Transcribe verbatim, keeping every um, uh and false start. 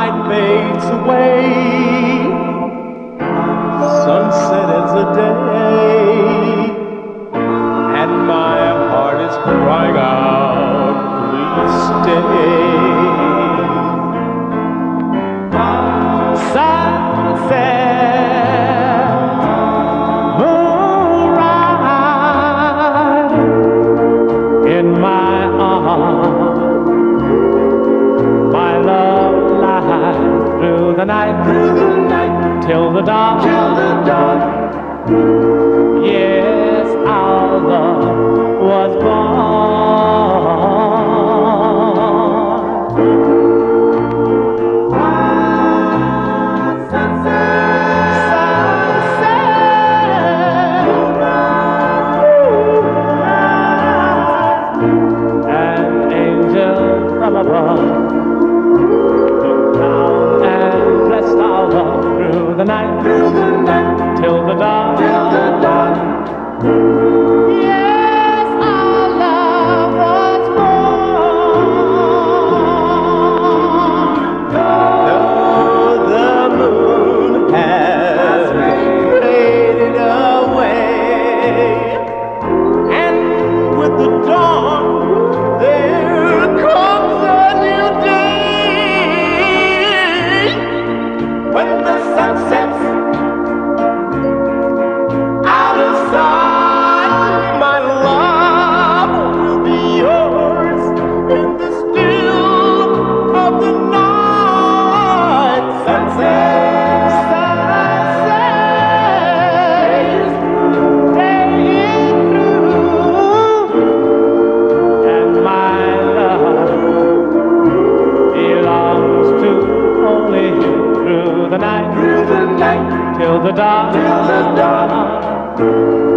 night fades away, sunset is a day, and my heart is crying out, please stay. Sunset, moonrise in my arms, my love lies through the night, through the night, till the dawn, till the dawn. Yes, our love was born. The night, through the night, till the dawn, till the dawn. Yes, our love was born. Though the moon has faded away, and with the dawn there comes a new day. When the sun sets out of sight, my love will be yours in the still of the night. Sunset, sunset, staying through, and my love belongs to only you. Through the night, through the night, till the dawn, till the dawn.